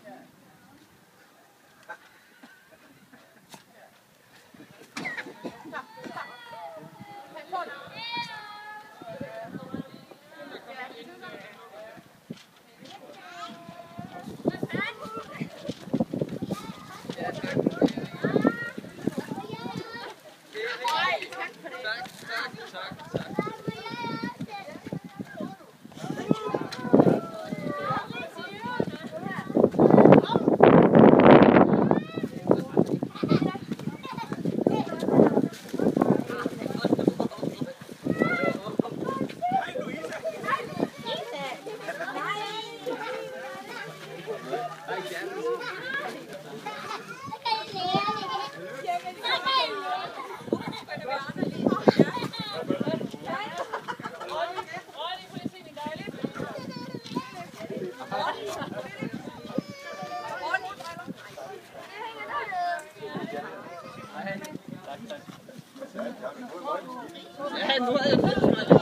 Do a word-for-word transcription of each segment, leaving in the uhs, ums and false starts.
Ja, nu er jeg nødt til at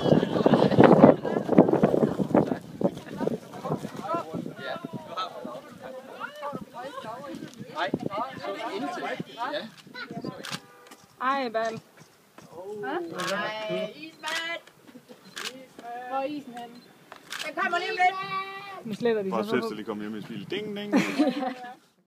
Ej, Bal. Ej, ismand! Hvor er isen henne? Jeg kommer lige om lidt. Nu sletter de Bare så søster på. lige komme hjem i spil. Ding, ding.